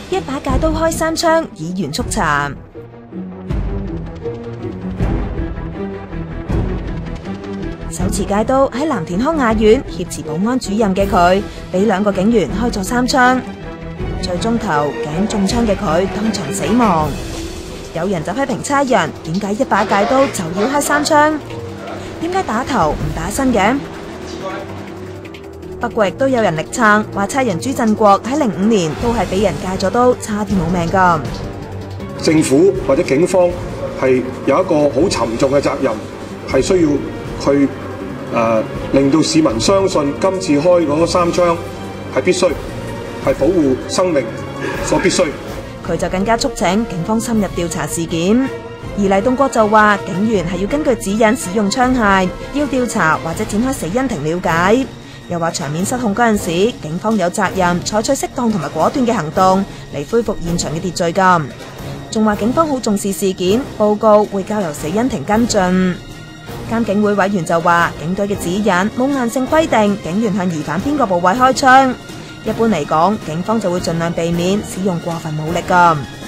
一把戒刀開3槍，議員速查。手持戒刀喺藍田康雅苑挾持保安主任嘅佢，俾2個警員開咗3槍，最終頭頸中槍嘅佢當場死亡。有人就批評差人點解一把戒刀就要開3槍，點解打頭唔打身嘅？不過亦都有人力撐，話差人朱振國喺05年都係俾人戒咗刀，差啲冇命㗎。 政府或者警方係有一個好沉重嘅責任，係需要去令到市民相信今次開嗰3槍係必須，係保護生命所必須。 佢就更加促請警方深入調查事件，而黎棟國就話警員係要根據指引使用槍械，要調查或者展開死因庭了解。又話場面失控嗰陣時，警方有責任採取適當同埋果斷嘅行動嚟恢復現場嘅秩序㗎。仲話警方好重視事件，報告會交由死因庭跟進。監警會委員就話警隊嘅指引冇硬性規定警員向疑犯邊個部位開槍，一般嚟講，警方就會盡量避免使用過分武力㗎。